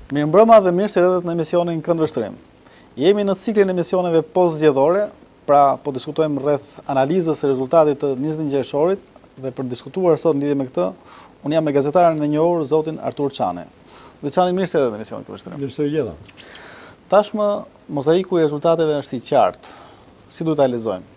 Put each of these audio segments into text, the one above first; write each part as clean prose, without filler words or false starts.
Mirëmbrëma dhe mirë se erdhët në emisionin Këndvështrim. Jemi në ciklin e emisioneve post-zgjedhore, pra po diskutojmë rreth analizës së rezultatit të 21 qershorit dhe për diskutuar sot në lidhje me këtë, unë jam me gazetarin e njohur zotin Artur Çani. Çani, mirë se erdhët në emisionin Këndvështrim. Mirë se gjeta. Tashmë mozaiku i rezultateve është i qartë. Si duhet ta lexojmë?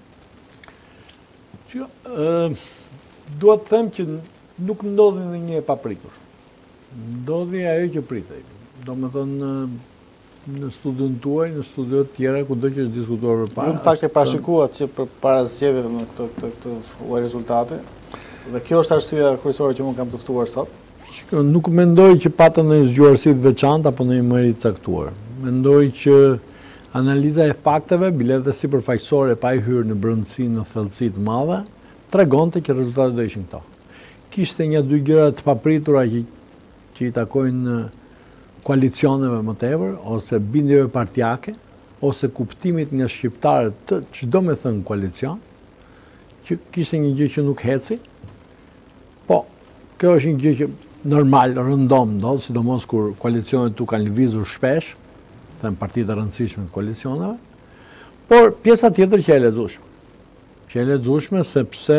Dua të them që nuk ndodhi ndonjë e papritur. Ndodhi ajo që pritej. Domethënë në studion tuaj, në studio të tjera kudo që është diskutuar përpara. Në fakt e parashikuat që përpara zgjedhjeve me këtë rezultate. Dhe kjo është arsyeja kryesore që unë kam të ftuar sot. Nuk mendoj që patën në zgjuarësi të veçantë apo në një mëri të caktuar. Mendoj që analiza e fakteve, bilet dhe sipërfaqësore pa i hyrë në brendësi në thellësi të mëdha, tregonte që rezultatet do ishin këto. Kishte një dy gjëra të papritura që i takojnë koalicioneve më tepër, ose bindjeve partijake, ose kuptimit nga shqiptarët të çdo me thënë koalicion, që kishte një gjë që nuk heci, po, kjo është një gjë që normal, rëndom ndodh, sidomos kur koalicionet tu kanë lëvizur shpesh, them partitë e rëndësishme të koalicioneve, por pjesa tjetër që e lexueshme. Që e lexueshme sepse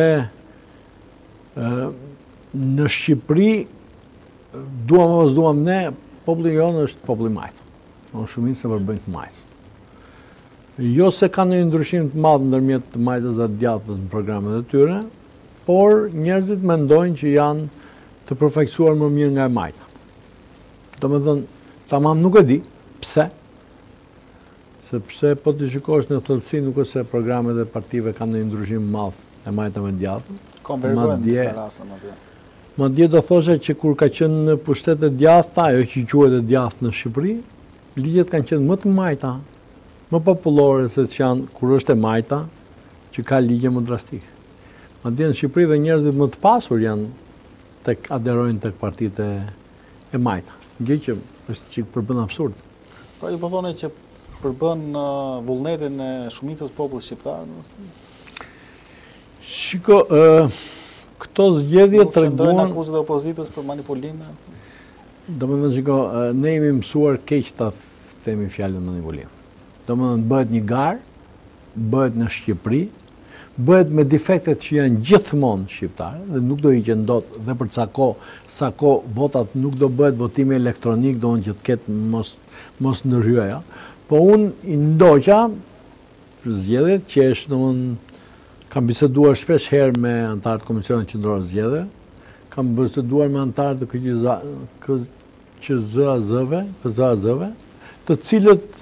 në Shqipëri duam apo s'duam ne, populli jonë është populli majt. Në shumicë se përbëjnë të majt. Jo se ka një ndryshim të madh ndërmjet të majtës dhe të djathtës në programet e tyre, por njerëzit mendojnë që janë të përfaqësuar më mirë nga e majta. Domethënë, tamam nuk e di pse. Sepse po të shikosh në thellësi nuk është se programet e partive kanë një ndryshim madh e majtave të djathtës. Konvergojnë në disa raste madje. Madje do thoshe që kur ka qenë në pushtetet djathta, ajo që quhet e djathtë në Shqipëri, ligjet kanë qenë më të majta, më popullore se që janë kur është e majta, që ka ligje më drastike. Madje në Shqipëri dhe njerëzit më të pasur janë tek aderojnë tek partitë e majta. Gjë që është çik përbën absurd. Pra ju po thoni që përbën vullnetin e shumicës popullit shqiptar? Shiko, këto zgjedhje tregojnë akuzat e opozitës për manipulime. Domethënë, shiko, ne jemi mësuar keq ta themi fjalën manipulim. Domethënë, bëhet një garë, bëhet në Shqipëri, bëhet me defektet që janë gjithmonë shqiptare dhe nuk do i hiqen dot, dhe për sa kohë votat nuk do bëhet votimi elektronik, do që të ketë mos ndërhyja. Po unë i ndoqa zgjedhjet që është domethënë kam biseduar shpesh herë me antarët e Komisionit Qendror të Zgjedhjeve, kam biseduar me antarët e KQZ-ve, të cilët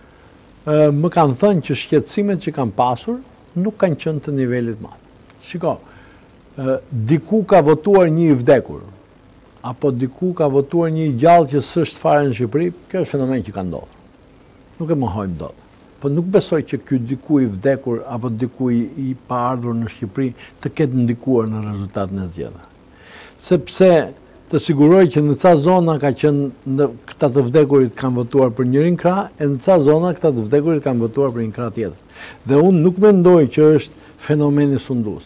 më kanë thënë që shqetësimet që kanë pasur nuk kanë qenë të nivelit madh. Shiko, diku ka votuar një i vdekur, apo diku ka votuar një i gjallë që s'është fare në Shqipëri, kjo është fenomen që ka ndodhur. Nuk e mohojmë dot. Po nuk besoj që ky diku i vdekur apo diku i paardhur në Shqipëri të ketë ndikuar në rezultatin e zgjedhjeve. Sepse të siguroj që në ca zona ka qenë këta të vdekurit kanë votuar për njërin krah, e në ca zona këta të vdekurit kanë votuar për një krah tjetër. Dhe unë nuk mendoj që është fenomeni sundues.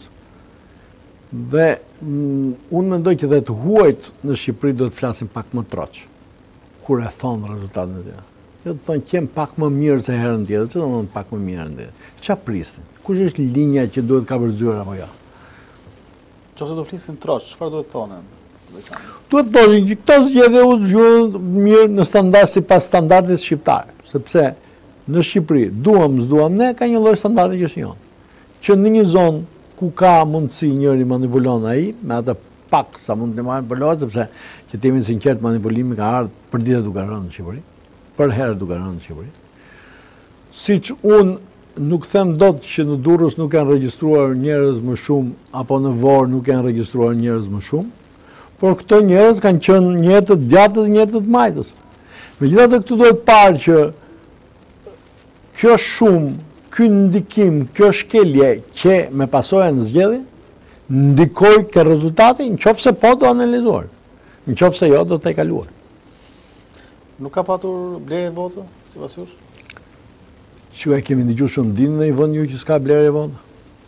Dhe unë mendoj që dhe të huajt në Shqipëri duhet të flasin pak më troç kur e thonë rezultatin e zgjedhjeve. Jo të thonë qenë pak më mirë se herën tjetër, që do të pak më mirë herën tjetër. Çfarë pristin? Kush është linja që duhet ka përzyer apo jo? Nëse do flisin troç, çfarë duhet thonë? Duhet thoshin që këto zgjedhje u zgjuan mirë në standard sipas standardit shqiptar, sepse në Shqipëri, duam s'duam ne, ka një lloj standardi që është jonë. Që në një zonë ku ka mundësi njëri manipulon ai, me atë pak sa mund të manipulohet, sepse që të jemi sinqert, manipulimi ka ardhur për ditë duke rënë në Shqipëri. Për herë duke rënë në Shqipëri. Siç unë nuk them dot që në Durrës nuk janë regjistruar njerëz më shumë, apo në Vorë nuk janë regjistruar njerëz më shumë, por këto njerëz kanë qenë njerëz të djathtës, njerëz të majtës. Megjithatë këtu duhet parë që kjo shumë, ky ndikim, kjo shkelje që me pasojë në zgjedhje, ndikoi ke rezultati, nëse po do analizuar, nëse jo do të kaluar. Nuk ka patur blerje vote, sipas jush? Që e kemi dëgjuar shumë dinë në një vend ju që s'ka blerje vote.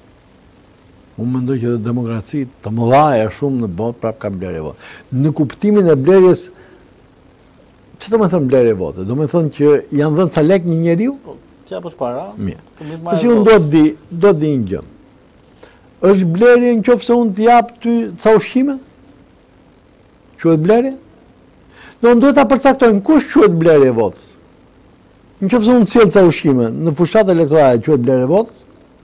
Unë mendoj që demokraci të mëdha shumë në botë prap ka blerje vote. Në kuptimin e blerjes Që do me thënë blerje vote? Do me thënë që janë dhënë ca lek një njeriu? Tja për para. Mirë. Po Si unë do di një gjë. Është blerje në qoftë se unë të jap ty ca ushqime? Quhet blerje? Do në duhet ta përcaktojnë kush quhet blerje votës. Në qoftë se unë sjell ca ushqime në fushat elektorale quhet blerje votës?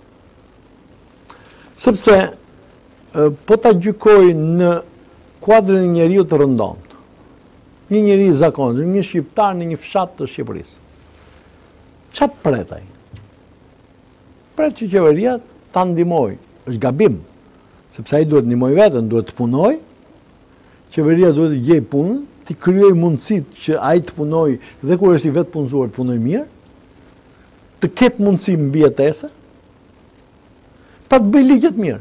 Sepse po ta gjykoj në kuadrin e njeriu të rëndomt. Një njeri zakonshëm, një shqiptar në një fshat të Shqipërisë. Ç'a pret ai? Pret që qeveria ta ndihmojë. Është gabim, sepse ai duhet ndihmoj veten, duhet të punojë. Qeveria duhet të gjejë punën, të krijojë mundësitë që ai të punojë dhe kur është i vetë punësuar të punojë mirë, të ketë mundësi mbijetese, pa të bëjë ligje të mirë.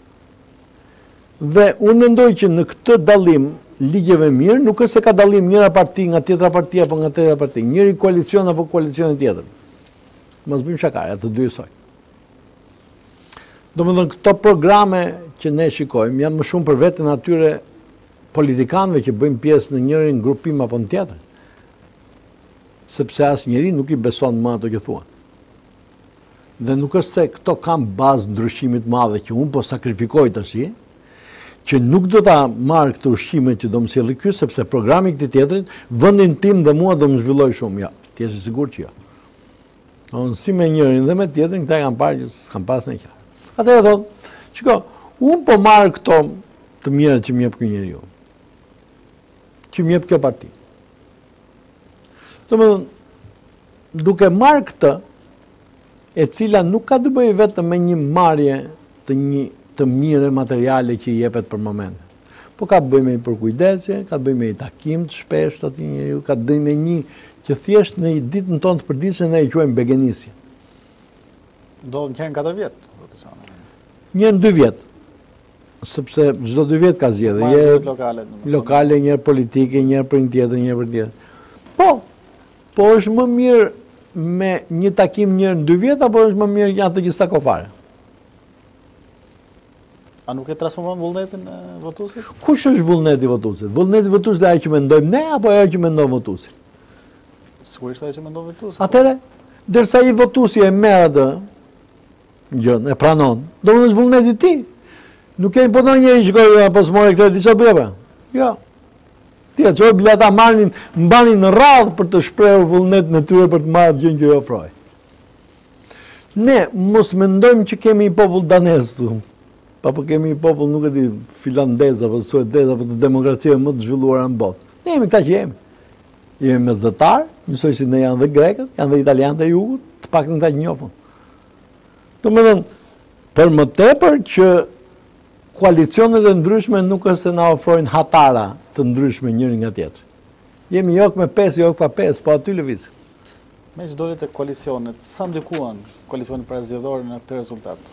Dhe unë mendoj që në këtë dallim ligjeve mirë, nuk është se ka dallim njëra parti nga tjetra parti apo nga tjetra parti, njëri koalicion apo koalicioni tjetër. Mos bëjmë shakare, të dy soj. Domethënë këto programe që ne shikojmë janë më shumë për veten atyre politikanëve që bëjmë pjesë në njërin grupim apo në tjetrin. Sepse asnjëri nuk i beson më ato që thuan. Dhe nuk është se këto kanë bazë ndryshimit të madhe që unë po sakrifikoj tash, që nuk do ta marr këtë ushqime që do më sjellë ky, sepse programi këtij tjetrit, vendin tim dhe mua do më zhvilloj shumë. Ja, ti je i sigurt që jo. Unë si me njërin dhe me tjetrin, këta kanë parë që s'kan pas në qarë. Atëherë thotë, çiko, unë po marr këto të mira që më jep ky njeriu. Që më jep kjo parti. Domethënë, duke marr këtë, e cila nuk ka të bëjë vetëm me një marrje të mire materiale që i jepet për momentin. Po ka të bëjë me një përkujdesje, ka të bëjë me një takim të shpeshtë të atij njeriu, ka të bëjë me një që thjesht në ditën tonë të përditshme ne e quajmë begenisje. Do të qenë 4 vjet, do të thonë. Një në 2 vjet. Sepse çdo 2 vjet ka zgjedhje, lokale, një politike, një për një tjetër, një për tjetër. Po është më mirë me një takim një në 2 vjet apo është më mirë një atë që s'ta ka fare? A nuk e transformon vullnetin e votuesit? Kush është vullneti i votuesit? Vullneti i votuesit është ai që mendojmë ne apo ajo që mendon votuesi? Sigurisht ai që mendon votuesi. Atëre, derisa i votuesi e merr atë gjën, e pranon, do të thotë vullneti i tij. Nuk e imponon njëri që shkoj apo s'more këtë diçka bëj. Jo. Ti ajo bileta mbanin në radhë për të shprehur vullnetin e tyre për të marrë gjën që i ofroi. Ne mos mendojmë që kemi një popull danez këtu. Apo kemi një popull, nuk e di, finlandez apo suedez apo të demokracive më të zhvilluara në botë. Ne jemi këta që jemi. Jemi mesdhetar, njësoj si ne janë dhe grekët, janë dhe italianët e jugut, të paktën këta që njohun. Domethënë, për më tepër që koalicionet e ndryshme nuk është se na ofrojnë hatara të ndryshme njëri nga tjetri. Jemi jok me 5, jok pa 5, po aty lëviz. Me që dolet e koalicionet, sa ndikuan koalicionet prezidentore në këtë rezultat?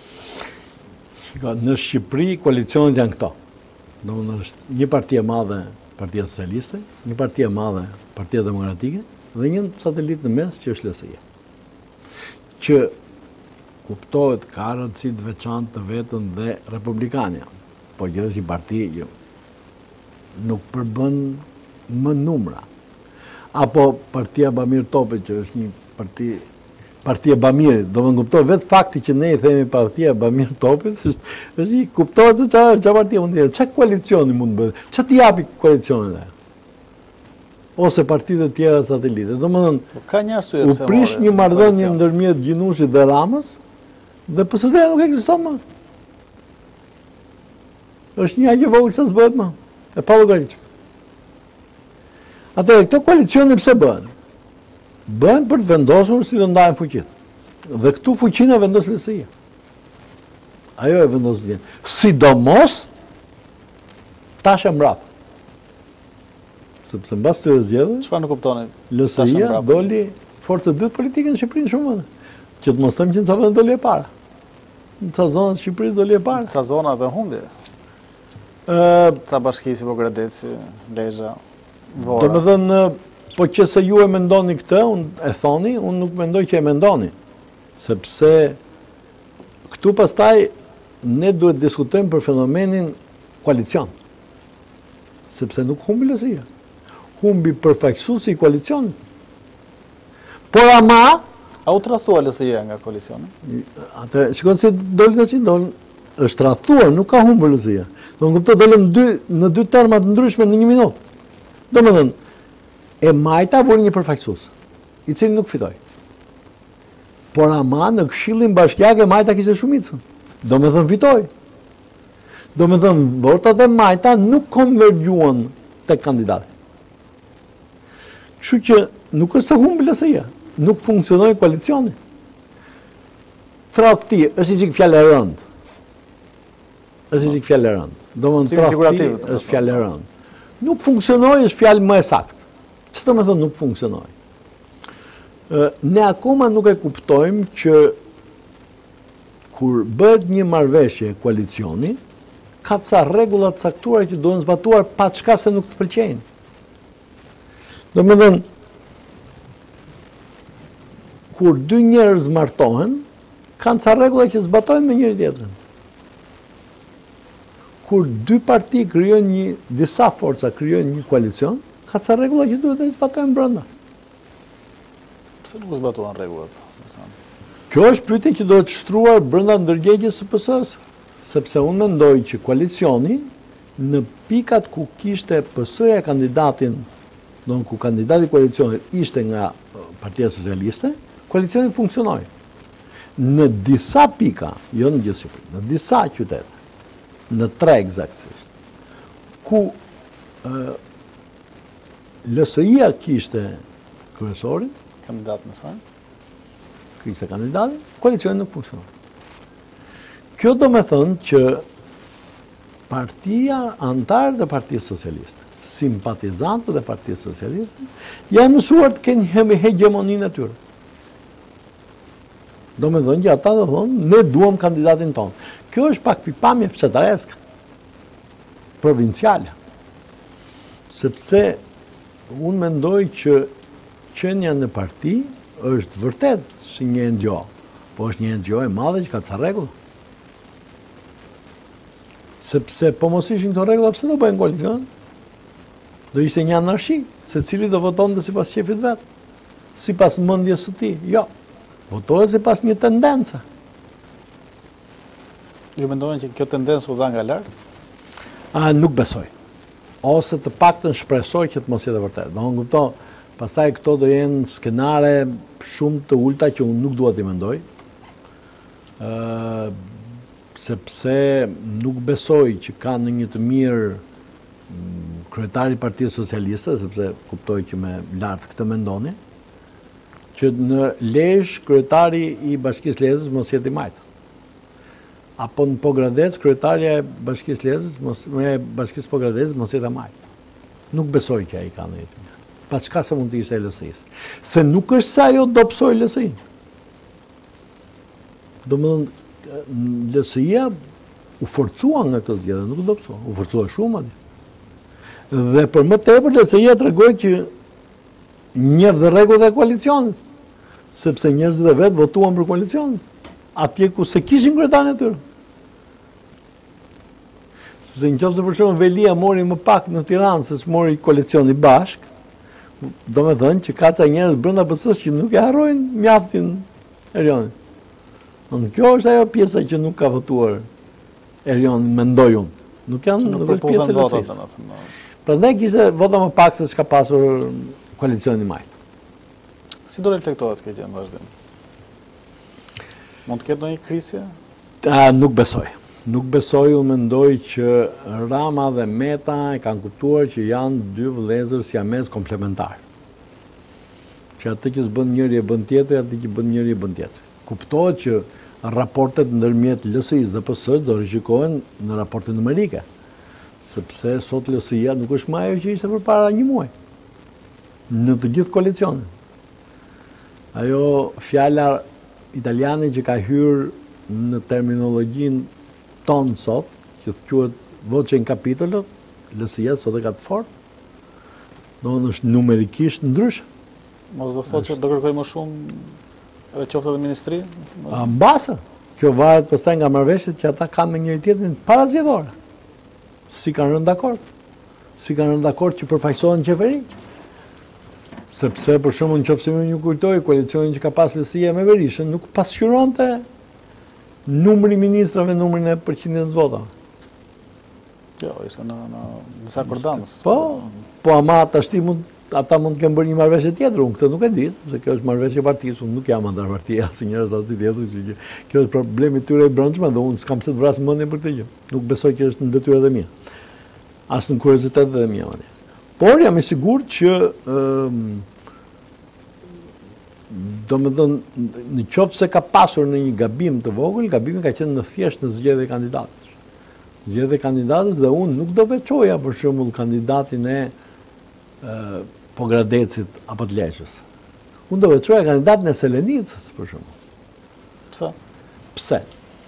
Në Shqipëri, koalicionet janë këto. Domethënë është një parti e madhe, Partia Socialiste, një parti e madhe, Partia Demokratike, dhe një satelit në mes që është LSI. Që kuptohet ka rëndësi të veçantë të vetën dhe Republikania. Po që është një parti që nuk përbën më numra. Apo Partia Bamir Topi, që është një Partia Bamirit, do më kuptohet vetë fakti që ne i themi Partia Bamir Topit, është i kuptohet se qa partia mund të jetë, qa koalicioni mund të bëhet, qa t'i japi koalicionit e? Ose partitë e tjera satelite. Do më thënë, u prish një marrëdhënie ndërmjet Gjinushit dhe Ramës, dhe PSD nuk ekziston më. Është një aq e vogël sa s'bëhet më, e pa llogaritshme. Atëherë, këto koalicione pse bëhen? Bëhen për të vendosur si të ndahen fuqitë. Dhe këtu fuqinë e vendos LSI-ja. Ajo e vendos vjen. Sidomos tash e mbrapa. Sepse mbas të zgjedhjeve, çfarë nuk kuptoni? LSI-ja doli forcë e dytë politike në Shqipëri në shumë vende. Që të mos them që në ca vende doli e para. Në ca zona të Shqipërisë doli e para. Ca zona të humbje. Ca bashki si Pogradeci, Lezhë, Vora. Domethënë, po që se ju e mendoni këtë, unë e thoni, unë nuk mendoj që e mendoni. Sepse këtu pastaj ne duhet diskutojmë për fenomenin koalicion. Sepse nuk humbi LSI-ja. humbi përfaqësuesi i koalicionit. Por ama, A u tradhtua LSI-ja nga koalicioni? atëherë, shikon se doli tash është tradhuar, nuk ka humbur LSI-ja. Do të kuptoj dolëm në dy terma të ndryshme në 1 minutë. Domethënë, e Majta vuri një përfaqësues, i cili nuk fitoi. Por ama në Këshillin Bashkiak e Majta kishte shumicën. Domethënë fitoi. Domethënë votat e Majta nuk konvergjuan tek kandidati. Kështu që nuk është se humbi LSI-ja, nuk funksionoi koalicioni. Tradhti është një çik fjalë e rëndë. Është një çik fjalë e rëndë. Domethënë tradhti është fjalë e rëndë. Nuk funksionoi është fjalë më e saktë. Çfarë do të thonë nuk funksionoi? Ne akoma nuk e kuptojmë që kur bëhet një marrëveshje koalicioni, ka ca rregulla të caktuara që duhen zbatuar pa çka se nuk të pëlqejnë. Domethënë, kur dy njerëz martohen, kanë ca rregulla që zbatojnë me njëri tjetrin. Kur dy parti krijojnë disa forca krijojnë një koalicion, ka ca rregulla që duhet të zbatojnë brenda. Pse nuk zbatuan rregullat? Kjo është pyetje që duhet shtruar brenda ndërgjegjës së PS-s, sepse unë mendoj që koalicioni në pikat ku kishte PS-ja kandidatin, ku kandidati i koalicionit ishte nga Partia Socialiste, koalicioni funksionoi. Në disa pika, jo në gjithë Shqipërinë, në disa qytete, në 3 eksaktësisht, ku LSI-ja kishte kryesorin, Kandidat në saj? kishte kandidatin, koalicioni nuk funksionoi. Kjo do me thënë që partia, antarët e Partisë Socialiste, simpatizantët e Partisë Socialiste, janë mësuar të kenë hegemoninë e tyre. Do me thënë që ata do thonë, ne duam kandidatin tonë. Kjo është pak pikpamje fshetareske, provinciale. Sepse unë mendoj që qenia në parti është vërtet si një NGO, po është një NGO e madhe që ka ca rregulla. Sepse po mos ishin këto rregulla, pse do bëjnë koalicion? Do ishte një anarshi, se cili do votonte sipas shefit vet, sipas mendjes së tij. Jo. Votohet sipas një tendence. Ju mendoni që kjo tendencë u dha nga lart? Nuk besoj. Ose të paktën shpresoj që të mos jetë vërtet. Do të kuptoj, pastaj këto do jenë skenare shumë të ulta që unë nuk dua t'i mendoj. Sepse nuk besoj që ka në një të mirë kryetari i Partisë Socialiste, sepse kuptoj që me lartë këtë mendoni, që në Lezhë kryetari i Bashkisë Lezhës mos jetë i Majtë. Apo në Pogradec kryetaria e Bashkisë Lezhës, me Bashkisë Pogradec mos jetë i Majtë. Nuk besoj që ai ka në jetë mirë. Pa çka se mund të ishte LSI-s. Se nuk është se ajo dobësoi LSI. Domethënë LSI-ja u forcua nga këtë zgjedhje, nuk dobësua, u forcua shumë aty. Dhe për më tepër LSI-ja tregoi që njeh dhe rregullat e koalicionit, sepse njerëzit e vet votuan për koalicion, atje ku se kishin kryetarin e tyre. Sepse nëse për shembull Velia mori më pak në Tiranë se s'mori koalicioni bashk, do me thënë që ka ca njerëz brenda PS-s që nuk e harrojnë mjaftin Erionit. Kjo është ajo pjesa që nuk ka votuar Erion, mendoj unë. Nuk janë pjesë e LSI-s. Prandaj kishte vota më pak se çka pasur koalicioni i Majt. Si do reflektohet kjo gjë në vazhdim? Mund të ketë ndonjë krisje? Nuk besoj. Nuk besoj, unë mendoj që Rama dhe Meta e kanë kuptuar që janë dy vëllezër siamez komplementar. Që atë që s'bën njëri e bën tjetri, atë që bën njëri e bën tjetri. Kuptohet që raportet ndërmjet LSI-s dhe PS-s do rishikohen në raporte numerike, sepse sot LSI-ja nuk është më ajo që ishte përpara një muaji në të gjithë koalicionin. Ajo fjala italiane që ka hyrë në terminologjinë tonë sot, që quhet voce in capitolo, LSI-ja sot e ka të fortë, është numerikisht ndryshe. Mos do thotë që do kërkoj më shumë edhe qoftë edhe ministri? Mbase, kjo varet pastaj nga marrëveshjet që ata kanë me njëri tjetrin para zgjedhore. Si kanë rënë dakord? Si kanë rënë dakord që përfaqësohen qeveri? Sepse për shembull nëse unë ju kujtoj koalicionin që ka pas LSI me Berishën, nuk pasqyronte numri ministrave, numrin e përqindjes votave. Jo, ishte në disakordancë. Po ama ata mund të kenë bërë një marrëveshje tjetër, unë këtë nuk e di, se kjo është marrëveshje e partisë, unë nuk jam ndar partia asnjëherë as tjetër, që kjo është problemi i tyre i brendshëm dhe unë s'kam se të vras mendjen për këtë gjë. Nuk besoj që është në detyrat e mia. As në kuriozitetet e mia madje. Por jam i sigurt që domethënë në qoftë se ka pasur në një gabim të vogël, gabimi ka qenë në thjesht në zgjedhje e kandidatësh. Zgjedhje kandidatës dhe unë nuk do veçoja për shembull kandidatin e Pogradecit apo të Leqës. Unë do veçoja kandidatin e Selenicës për shembull. Pse? Pse?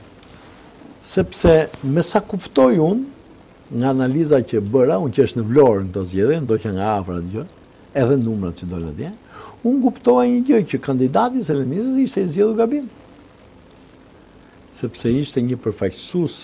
Sepse me sa kuptoj unë nga analiza që bëra, unë që është në Vlorë në këto zgjedhje, ndo që nga afër atë gjë, edhe numrat që dolën atje, unë kuptova një gjë që kandidati i Selenicës ishte i zgjedhur gabim. Sepse ishte një përfaqësues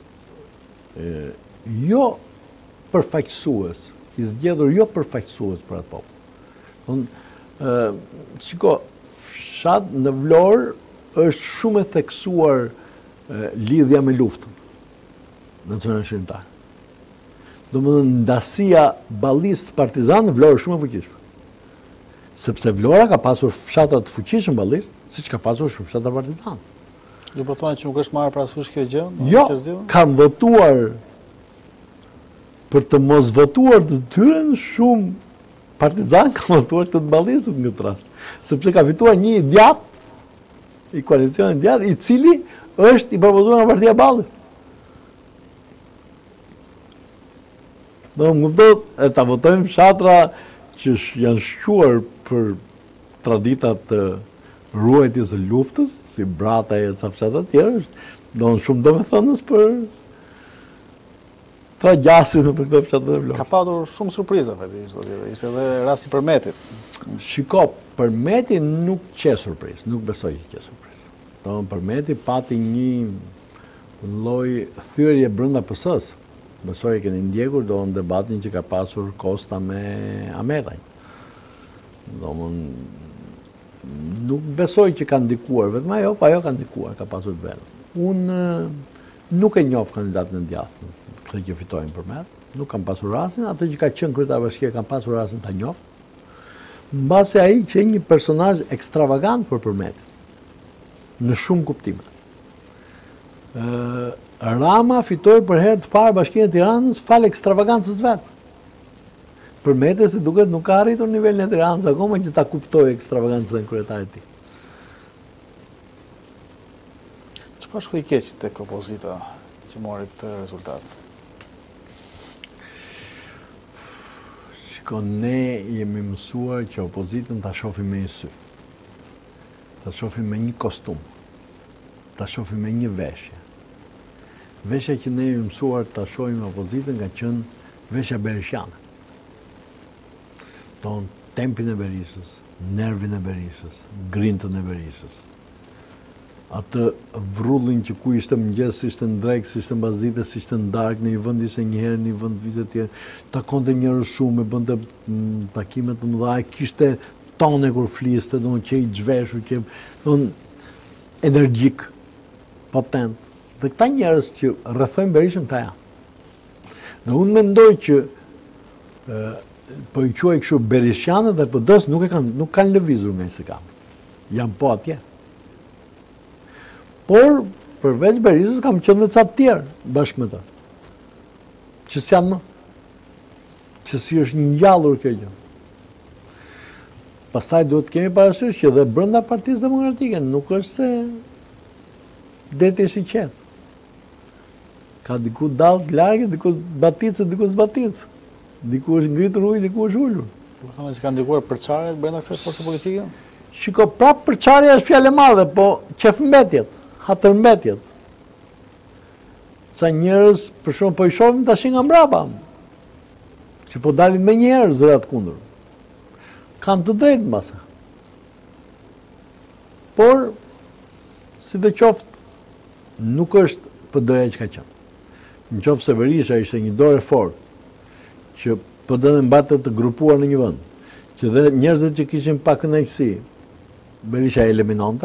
jo përfaqësues, i zgjedhur jo përfaqësues për atë popull. Shiko, fshat në Vlorë është shumë e theksuar lidhja me luftën nacionale shqiptare. Domethënë ndasia ballist partizan në Vlorë është shumë e fuqishme. Sepse Vlora ka pasur fshatra të fuqishëm ballist, siç ka pasur shumë fshatra partizan. Ju po thonë që nuk është marrë parasysh kjo gjë? Jo, kanë votuar për të mos votuar të tyre shumë partizan kanë votuar të ballistët në këtë rast. Sepse ka fituar një djath i koalicionit djath i cili është i propozuar nga Partia e Ballit. Do më kuptot, e ta votojmë fshatra që janë shquar për traditat të ruajtjes së luftës, si Brata e ca fshatra tjerë, do në shumë domethënës për tragjasin për këtë fshatra e Vlorës. Ka patur shumë surpriza, ishte edhe rasti Përmetit. Shiko, Përmeti nuk qe surprizë, nuk besoj që qe surprizë. Do Përmeti pati një lloj thyrje brenda PS-s. Besoj e keni ndjekur do në debatin që ka pasur Kosta me Ametaj. Nuk besoj që ka ndikuar, vetëm ajo, pa ajo ka ndikuar, ka pasur të vetë. Unë nuk e njoh kandidatin e djathtë, këtë që fitojnë Përmet, nuk kam pasur rastin, atë që ka qenë kryetar bashkie kam pasur rastin ta njoh. Mbase ai që një personazh ekstravagant për Përmetin, në shumë kuptime. Rama fitoi për herë të parë Bashkinë e Tiranës fal ekstravagancës vetë. Përmeti si duket nuk ka arritur nivelin e Tiranës akoma që ta kuptojë ekstravagancën e kryetarit të tij. Çfarë shkoi keq tek opozita që mori këtë rezultat? Shiko, ne jemi mësuar që opozitën ta shohim me një sy. Ta shohim me një kostum. Ta shohim me një veshje. Veshja që ne jemi mësuar ta shohim opozitën ka qenë veshja berishane. Don tempin e Berishës, nervin e Berishës, grintën e Berishës. Atë vrrullin që ku ishte mëngjes, ishte në drekë, ishte në bazite, ishte në darkë, në një vend ishte një herë, në një vend vite tjetër, takonte njerëz shumë, bënte takime të mëdha, kishte tone kur fliste, që i zhveshur, që energjik, potent. Dhe këta njerëz që rrethojnë Berishën këta janë. Dhe unë mendoj që po i quaj kështu berishanë dhe PD-s nuk kanë lëvizur nga se kam. Janë po atje. Por përveç Berishës kam qenë dhe ca të tjerë bashkë me ta. Që s'janë më. Që si është ngjallur kjo gjë. Pastaj duhet të kemi parasysh që dhe brenda Partisë Demokratike nuk është se deti është i qetë. Ka diku dallë të largë, diku baticë, diku zbaticë. Diku është ngritur ujë, diku është ulur. Do të thonë që kanë ndikuar përçarjet brenda kësaj force politike? Shiko, prapë përçarja është fjalë e madhe, po qefmbetjet, hatërmbetjet. Ca njerëz, për shembull, po i shohim tash nga mbrapa, që po dalin më një herë zërat kundër. Kanë të drejtë mbase. Por, sidoqoftë, nuk është PD-ja që ka qenë. Në qoftë se Berisha ishte një dorë fort, që PD-n mbatet të grupuar në një vend, që dhe njerëzit që kishin pa kënaqësi, Berisha eliminonte.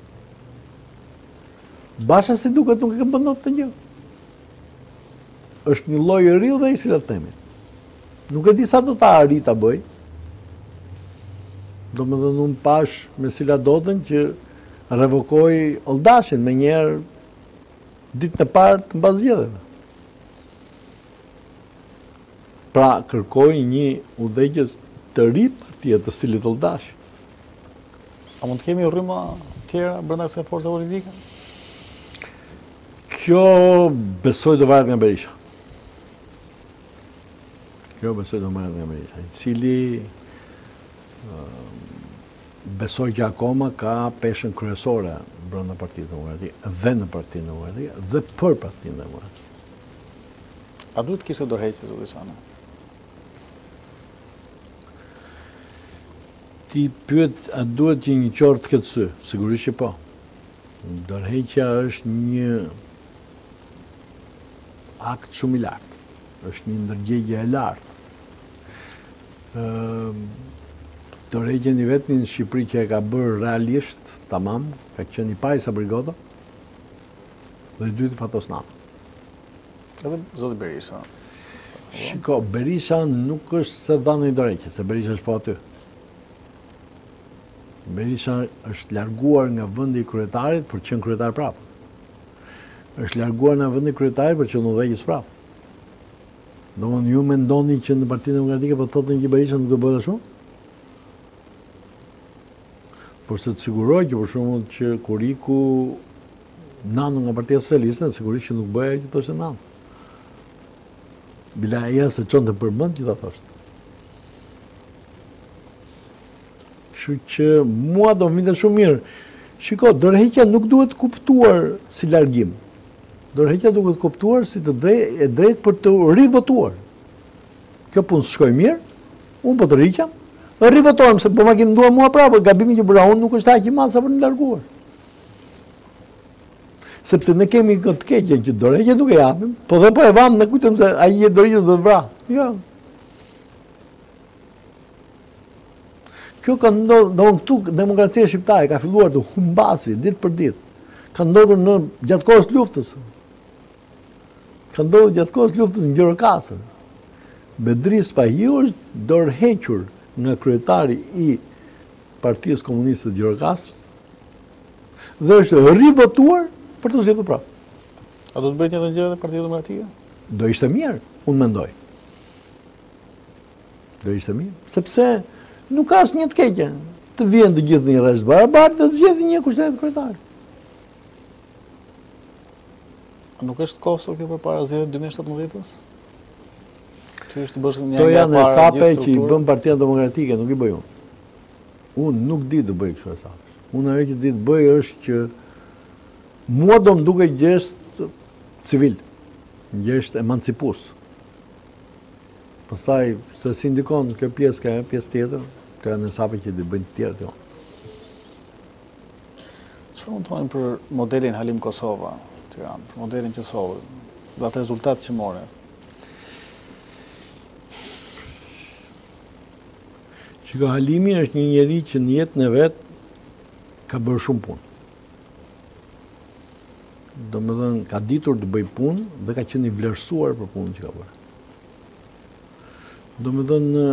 Basha si duket nuk e ka bëndot të gjë. Është një lloj i riu dhe i si le të themi. Nuk e di sa do ta arrit ta bëj. Domethënë unë pash me Sila Dodën që revokoi Oldashin me njerë ditën e parë të mbasgjedhjeve. Pra kërkoi një udhëheqje të ri partia të stilit Oldash. A mund të kemi rrymë tjera brenda kësaj force politike? Kjo besoj do varet nga Berisha. Kjo besoj do varet nga Berisha, i cili besoj që akoma ka peshën kryesore brenda Partisë Demokratike dhe në Partinë Demokratike dhe për Partinë Demokratike. A duhet kishte dorëheqje zoti Sano? Ti pyet a duhet që një qorë të ketë sy? Sigurisht që po. Dorëheqja është një akt shumë i lartë. Është një ndërgjegje e lartë. Dorëheqjen i vetmi në Shqipëri që e ka bërë realisht, tamam, ka qenë i pari sa Brigodo dhe i dyti Fatos Nana. Edhe zoti Berisha. Shiko, Berisha nuk është se dha në i dorëheqje, se Berisha është po aty. Berisha është larguar nga vendi i kryetarit për të qenë kryetar prapë. Është larguar nga vendi i kryetarit për të qenë udhëheqës prapë. Domthonë ju mendoni që në Partinë Demokratike po thotë që Berisha nuk do bëhet ashtu? Por se të siguroj që për shembull që Kuriku nanu nga Partia Socialiste, sigurisht që nuk bëhej që thoshte nanu. Bila aja se çonte përmend që ta thoshte. Kështu që mua do vinte shumë mirë. Shiko, dorëheqja nuk duhet kuptuar si largim. Dorëheqja duhet kuptuar si të drejt për të rivotuar. Kjo punë shkoi mirë, unë po të rriqam, dhe rivotohem, se po ma kemi nduar mua prapë, gabimi që bëra unë nuk është aq i madh sa për në larguar. Sepse ne kemi këtë keqje që dorëheqje nuk e japim, po dhe po e vam ne kujtojmë se ai e dorëheqje do të vra. Jo. Kjo ka ndodhur, do këtu demokracia shqiptare ka filluar të humbasi ditë për ditë. Ka ndodhur në gjatë kohës luftës. Ka ndodhur gjatë kohës luftës në Gjirokastër. Bedri Spahiu është dorëhequr nga kryetari i Partisë Komuniste të Gjirokastrës dhe është rivotuar për të zgjedhur prapë. A do të bëjë një gjë edhe Partia Demokratike? Do ishte mirë, unë mendoj. Do ishte mirë, sepse nuk ka asnjë të keqe. Të vjen të gjithë në një rresht barabartë dhe të zgjedhin një kushtetë kryetar. Nuk është kosto kjo përpara zgjedhjeve 2017-s? Ty është të bësh një to janë esape që i bën Partia Demokratike, nuk i bëj unë. Unë nuk di të bëj kështu esape. Unë ajo që di të bëj është që mua do më duke gjest civil, gjest emancipues. Pastaj, se si ndikon kjo pjesë ka pjesë tjetër, ka në sape që të bëjnë tjerë të jonë. Çfarë mund të thonim për modelin Halim Kosova, Tiranë, për modelin që solli, dhe atë rezultat që more? Shiko, Halimi është një njeri që në jetën e vet ka bërë shumë punë. Domethënë ka ditur të bëj punë dhe ka qenë i vlerësuar për punën që ka bërë. Domethënë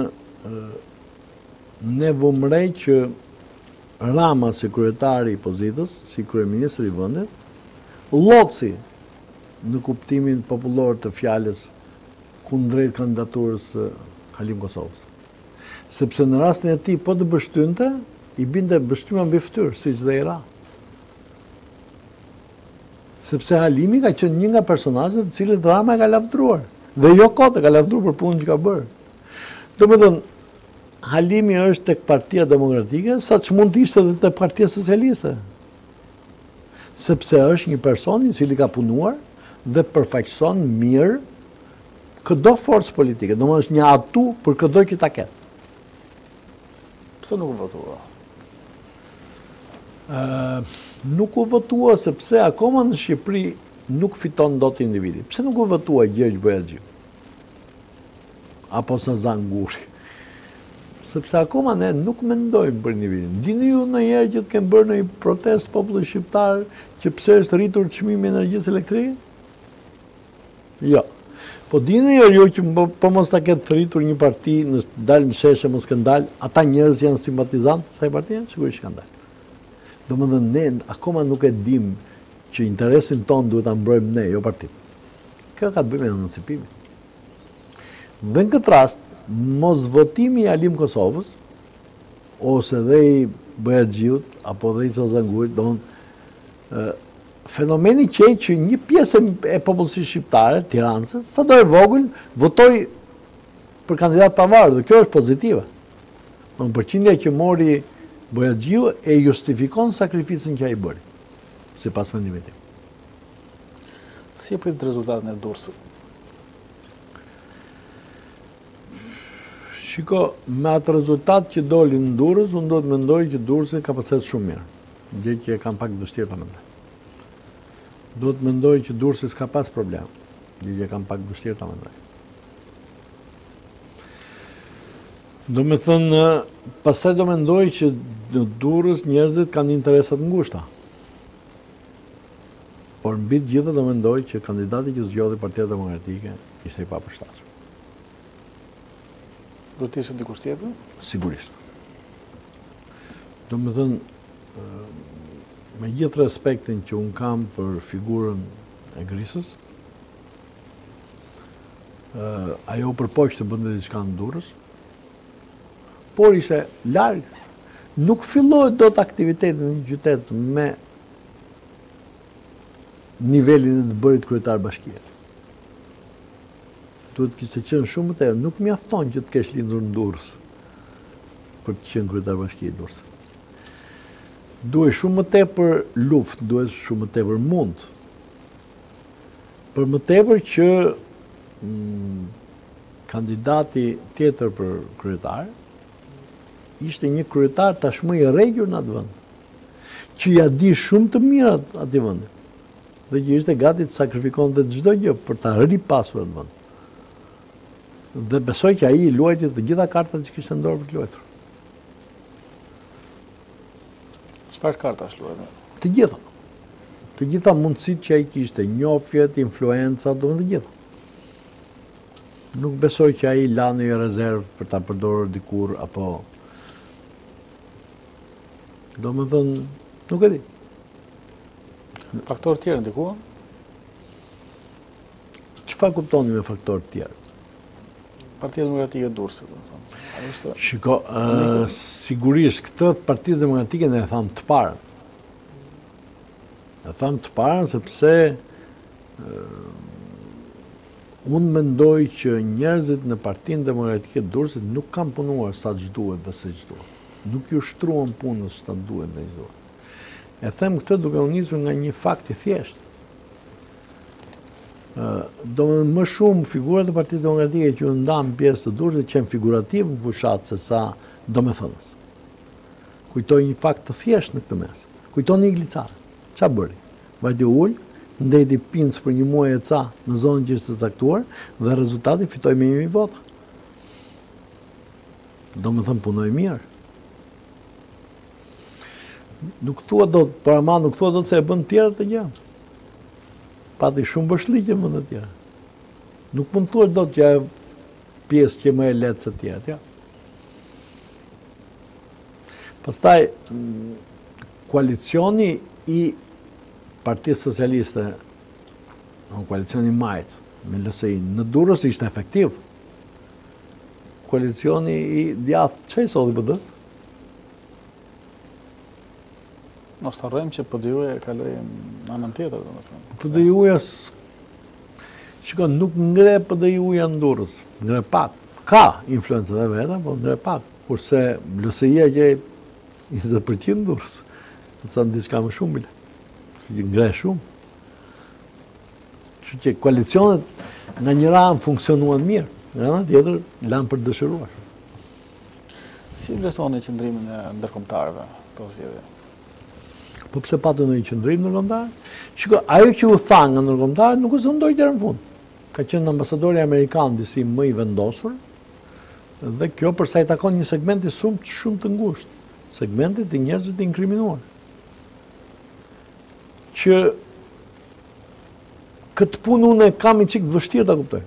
ne vëmrej që Rama si kryetari i pozitës, si kryeministri i vendit, lloci në kuptimin popullor të fjalës kundrejt kandidaturës Halim Kosovës. Sepse në rastin e tij po të bështynte, i binte bështyma mbi fytyrë, siç dhe i ra. Sepse Halimi ka qenë një nga personazhet të cilët Rama e ka lavdruar, dhe jo kot e ka lavdruar për punën që ka bërë. Domethënë, Halimi është tek Partia Demokratike, sa që mund të ishte edhe tek Partia Socialiste. Sepse është një person i cili ka punuar dhe përfaqëson mirë çdo forcë politike. Domethënë është një atu për çdo që ta ketë. Pse nuk u votua? Nuk u votua sepse akoma në Shqipëri nuk fiton dot individi. Pse nuk u votua Gjergj Bojaxhiu? Apo Sazan Guri? sepse akoma ne nuk mendojmë për nivelin. Dini ju ndonjëherë që të kemë bërë një protest populli shqiptar që pse është rritur çmimi i energjisë elektrike? Jo. Po dini ju që po mos ta ketë rritur një parti, në dalë në sheshe mos kanë dalë, ata njerëz janë simpatizantë të kësaj partie, sigurisht kanë dalë. Domethënë ne akoma nuk e dim që interesin ton duhet ta mbrojmë ne, jo partitë. Kjo ka të bëjë me emancipimin. Dhe në këtë rast, mos votimi i Alim Kosovës, ose dhe i Bëjagjiut, apo dhe i Sazangurit, fenomeni që një pjesë e popullsisë shqiptare, tiranëse, sa do e vogël, votoj për kandidat pavarur, dhe kjo është pozitive. Përqindja që mori Bëjagjiu e justifikon sakrificën që ai bëri, sipas mendimit tim. Si e prit rezultatin e Durrësit? Shiko, me atë rezultat që doli në Durrës, unë do të mendoj që Durrësi ka përcet shumë mirë. Gjë që e kam pak vështirë ta mendoj. Do të mendoj që Durrësi s'ka pas problem. Gjë që e kam pak vështirë ta mendoj. Do me thënë, pastaj do mendoj që në Durrës njerëzit kanë interesat ngushta. Por mbi të gjitha do mendoj që kandidati që zgjodhi Partia Demokratike ishte i papërshtatshëm. Do të ishte dikush tjetër? Sigurisht. Do me thënë, me gjithë respektin që unë kam për figurën e Grisës, ajo përpoq të bënde diçka në Durrës, por ishte largë. Nuk fillohet do të aktivitetin në një qytet me nivelin e të bërit kryetar bashkie. Duhet kishte qenë shumë të nuk mjafton që të kesh lindur në Durrës për të qenë kryetar bashkie i Durrës. Duhet shumë më tepër luftë, duhet shumë më tepër mund. Për më tepër që kandidati tjetër për kryetar ishte një kryetar tashmë i rregjur në atë vend, që ja di shumë të mirat atij vendi, dhe që ishte gati të sakrifikonte çdo gjë për ta ripasur atë vend. Dhe besoj që ai i luajti të gjitha kartat që kishte në dorë për të luajtur. Çfarë kartash luajti? Të gjitha. Të gjitha mundësitë që ai kishte, njohjet, influencat, domethënë të gjitha. Nuk besoj që ai la në rezervë për ta përdorur dikur apo domethënë nuk e di. Faktorë tjerë ndikuan? Çfarë kuptoni me faktorë të tjerë? Partia Demokratike e Durrësit, domethënë. Shiko, sigurisht këtë Partisë Demokratike ne e tham të parën. E tham të parën sepse unë mendoj që njerëzit në Partinë Demokratike të Durrësit nuk kanë punuar sa që duhet dhe se që duhet. Nuk ju shtruan punës sa duhet dhe që duhet. E them këtë duke u nisur nga një fakt i thjeshtë. Më shumë figurat e Partisë Demokratike që u ndan pjesë të Durrësit qenë figurativ në fushat se sa domethënës. Kujtoj një fakt të thjeshtë në këtë mes. Kujtoni Iglicarën. Ç'a bëri? Vajti ul, ndeti pinc për një muaj e ca në zonën që ishte caktuar dhe rezultati fitoi me 1000 vota. Domethënë punoi mirë. Nuk thua dot, para ma nuk thua dot se e bën tjerë të gjë. Pati shumë bëshllike më të tjera. Nuk mund thua dot që ajo pjesë që më e lehtë se tjerët, ja. Pastaj koalicioni i Partisë Socialiste, koalicioni majt me LSI në Durrës ishte efektiv. Koalicioni i djathtë, çfarë solli PD-s? Mos harrojmë që PD-ju kaloi në anën tjetër, domethënë. PD-ju shikon, nuk ngre PD-ju në Durrës, ngre pak. Ka influencë dhe veta, po ngre pak. Kurse LSI-ja që 20% në Durrës, të sa në diçka më shumë bile. Ngre shumë. Kështu që koalicionet nga njëra anë funksionuan mirë, nga ana tjetër lanë për dëshiruar. Si vlerësoni qëndrimin e ndërkombëtarëve këto zgjedhje? Po pse patu në një qëndrim ndërkombëtar? Shiko, ajo që u tha nga ndërkombëtarët nuk u zëndoi deri në fund. Ka qenë ambasadori amerikan disi më i vendosur, Dhe kjo përsa i takon një segmenti shumë të ngushtë, segmentit të njerëzve të inkriminuar. Që këtë punë unë kam i çik të vështirë ta kuptoj.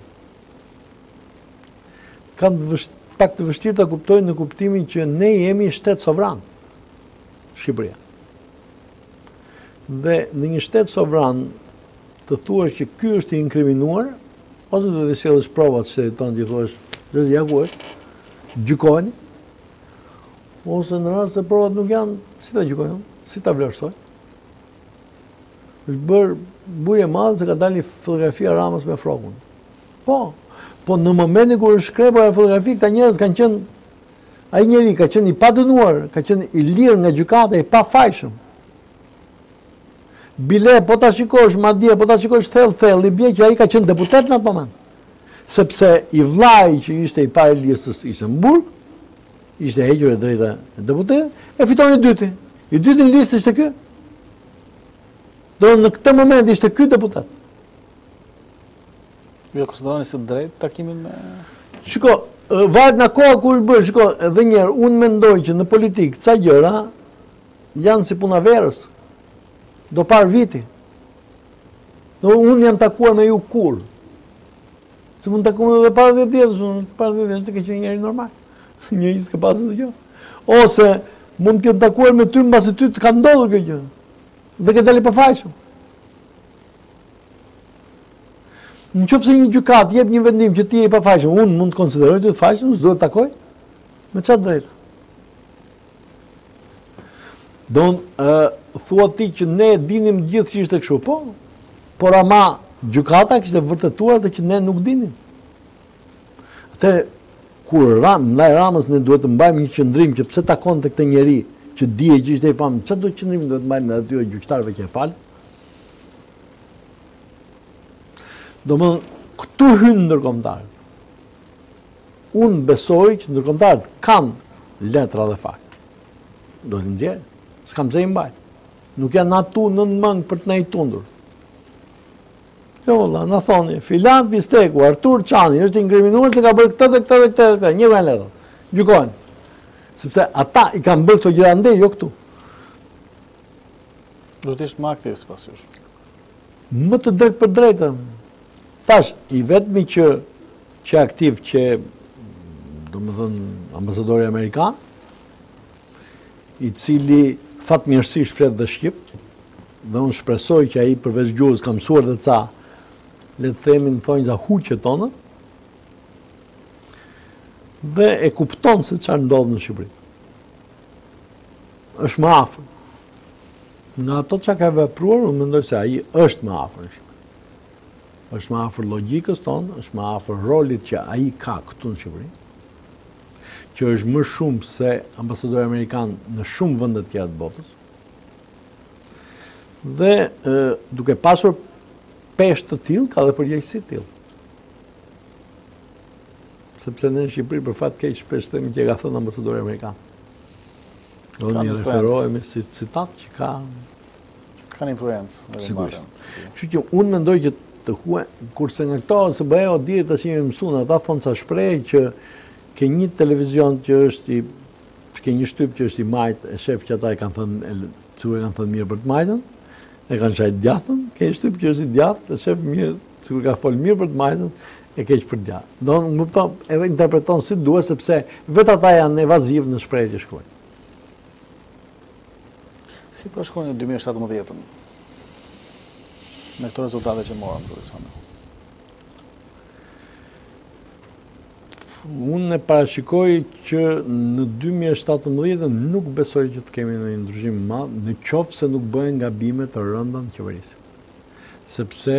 Kam pak të vështirë ta kuptoj në kuptimin që ne jemi shtet sovran, Shqipëria. Dhe në një shtet sovran të thuash që ky është i inkriminuar, ose do të sjellësh provat se tonë që thuash, ja ku është, gjykojnë, ose në rast se provat nuk janë, si ta gjykojnë, si ta vlerësoj. Është bërë buje madhe se ka dalë fotografia Ramës me frokun. Po në momentin kur është shkrepur ajo fotografi, këta njerëz kanë qenë, ai njeri ka qenë i padënuar, ka qenë i lirë nga gjykata, i pafajshëm. Bile, po ta shikosh madje, po ta shikosh thellë, i bie që ai ka qenë deputet në atë moment. Sepse i vllai që ishte i parë listës ishte në burg, ishte hequr e drejta e deputetit, e fitoi i dyti. I dyti në listë ishte ky. Do në këtë moment ishte ky deputet. Jo konsideroni se drejt takimin me... Shiko, varet nga koha kur bërë, shiko, edhe njerë, unë mendoj që në politikë ca gjëra janë si puna verës. Do parë viti. Unë jam takuar me ju kur. Se mund takuar edhe para 10 vjetës, para 10 vjetës të ke qenë njeri normal. Njeri s'ka pasë të gjë. Ose mund të takuar me ty mbasi ty të ka ndodhur kjo gjë. Dhe ke dali pafajshëm. Në qoftë se një gjykat jep një vendim që ti je i pafajshëm, unë mund të konsideroj ty të fajshëm, s'duhet të takoj? Me çfarë drejtë? Thua ti që ne dinim gjithë që ishte kështu, po, por ama gjykata kishte vërtetuar atë që ne nuk dinim. Atëherë, kur ndaj Ramës ne duhet të mbajmë një qëndrim që pse takon të këtë njeri që dije që ishte i famë, çfarë duhet qëndrim duhet të mbajmë edhe atyre gjyqtarëve që e falë? Domethënë, këtu hynë ndërkombëtarët. Unë besoj që ndërkombëtarët kanë letra dhe fakt. Do të nxjerrë, s'kam pse i mbajt. Nuk janë atu në mëngë për të na i tundur. Jo, valla, na thoni, filan Fisteku, Artur Çani është inkriminuar se ka bërë këtë dhe këtë dhe këtë dhe këtë. Një vend letra. Gjykojnë. Sepse ata i kanë bërë këto gjëra ndej, jo këtu. Duhet të ishte më aktiv sipas jush. Më të drejtë për drejtë. Tash, i vetmi që aktiv që, do më thënë, ambasadori Amerikan, i cili fatmirësisht flet dhe shqip, dhe unë shpresoj që ai përveç gjuhës ka mësuar dhe ca, le të themi në thonjë za huqet tonë, dhe e kupton se çfarë ndodh në Shqipëri. Është më afër. Nga ato që ka vepruar, unë mendoj se ai është më afër në Shqipëri. Është më afër logjikës tonë, është më afër rolit që ai ka këtu në Shqipëri, që është më shumë se ambasadori amerikan në shumë vende të tjera të botës. Dhe duke pasur peshë të tillë, ka dhe përgjegjësi të tillë. Sepse ne në Shqipëri për fat keq shpesh themi që ka thënë ambasadori amerikan. Do ne referohemi si citat që kanë influencë. Sigurisht. Kështu që unë mendoj që të huaj, kurse nga këto se bëheo diri tash jemi mësuar, ata thonë ca shprehje që ke një televizion që është ke një shtyp që është i majt, e shef që ata e kanë thënë, sigur kanë thënë mirë për të majtën, e kanë shajt djathën, ke një shtyp që është i djathtë, e shef mirë, sigur ka folë mirë për të majtën, e keq për djathtë. Do në kupton, e interpreton si duhet, sepse vetë ata janë evaziv në shprehje që shkruajnë. Si po shkon në 2017-ën? Me këto rezultate që morëm, zoti Sami. Unë e parashikoj që në 2017 nuk besoj që të kemi në ndryshim më madh, në qoftë se nuk bëhen gabime të rënda në qeverisë. Sepse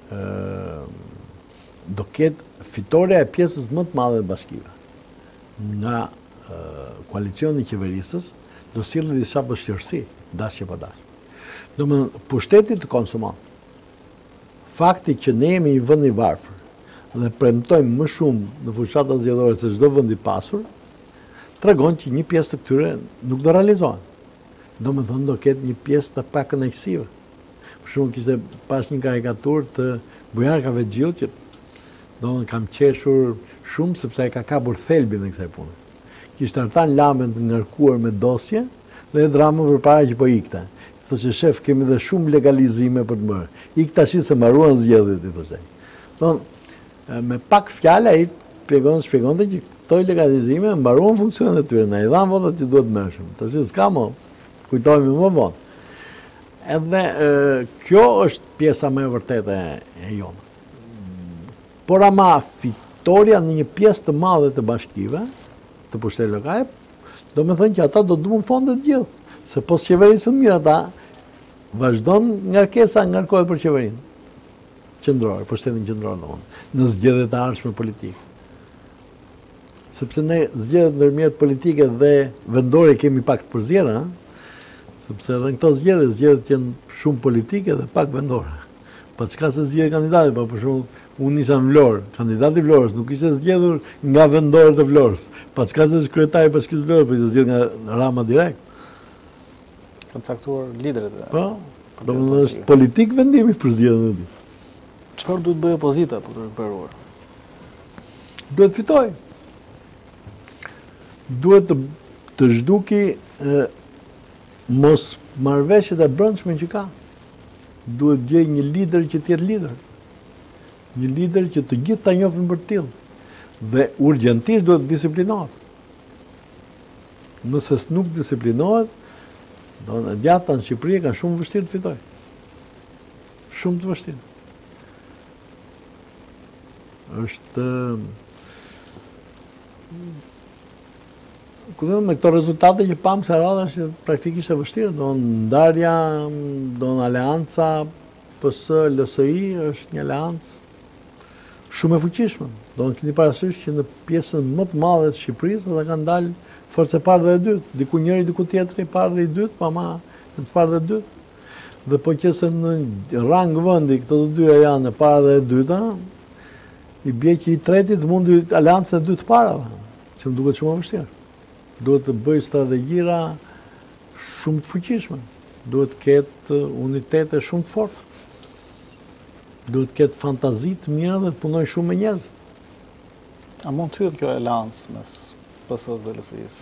do ketë fitoria e pjesës më të madhe të bashkive. Nga koalicioni i qeverisës do sjellë disa vështirësi, dashje pa dashje. Domethënë, pushteti të konsumon. Fakti që ne jemi një vend i varfër dhe premtojmë më shumë në fushata zgjedhore se çdo vend i pasur, tregon që një pjesë të këtyre nuk do realizohen. Domethënë do ketë një pjesë të pakënaqësive. Për shembull, kishte pas një karikaturë të bujarkave xhiut që Do në kam qeshur shumë sepse e ka kapur thelbin e kësaj pune. Kishte hartan lamën të ngarkuar me dosje dhe dramën përpara që po ikte. Thoshte shef, kemi dhe shumë legalizime për të bërë. Ik tash se mbaruan zgjedhjet, i thoshte. Don me pak fjalë ai shpjegonte që këto legalizime mbaruan funksionet e tyre, na i dhan votat që duhet mërshëm. Tash s'ka më, kujtohemi më vonë. Edhe kjo është pjesa më e vërtetë e jonë. Por ama fitoria në një pjesë të madhe të bashkive, të pushteteve lokale, do me thënë që ata do të duan fondet gjithë. Se pos qeverisën mirë ata, vazhdon ngarkesa ngarkohet për qeverinë qendrore, pushtetin qendror në zgjedhjet e ardhshme politike. Sepse ne zgjedhjet ndërmjet politike dhe vendore kemi pak të përzjera, sepse edhe në këto zgjedhjet janë shumë politike dhe pak vendore. Pa çka se zgjedh kandidati, pa për shembull, unë isha në Vlorë, kandidati i Vlorës nuk ishte zgjedhur nga vendorët e Vlorës. Pa çka se është kryetari i Bashkisë së Vlorës, po ishte zgjedhur nga Rama direkt. Kanë caktuar liderët. Po, domethënë është politik vendimi për zgjedhjen e tij. Çfarë duhet bëjë opozita për të rikëpëruar? Duhet fitoj. Duhet të zhduki mos marrëveshjet e brendshme që ka. Duhet gjej një lider që të jetë lider. Një lider që të gjithë ta njohin për tillë. Dhe urgjentisht duhet disiplinohet. Nëse nuk disiplinohet, do në djatha në Shqipëri ka shumë vështirë të fitoj. Shumë të vështirë. Është me këto rezultate që pamë kësa radha është praktikisht e vështirë, do në ndarja, do në aleanca PS LSI është një aleancë shumë e fuqishme. Do në keni parasysh që në pjesën më të madhe të Shqipërisë ata kanë dalë forcë e parë dhe e dytë, diku njëri, diku tjetri, parë dhe i dytë, pa ma e të parë dhe e dytë. Dhe po që se në rang vëndi këto të dyja janë e parë dhe e dyta, i bje që i tretit mundi aleancën e dy të parave, që më duket shumë e vështirë. Duhet të bëj strategjira shumë të fuqishme. Duhet të ketë unitete shumë të fortë. Duhet të ketë fantazi të mira dhe të punoj shumë me njerëz. A mund të hyet kjo aleancë mes PS-s dhe LSI-s?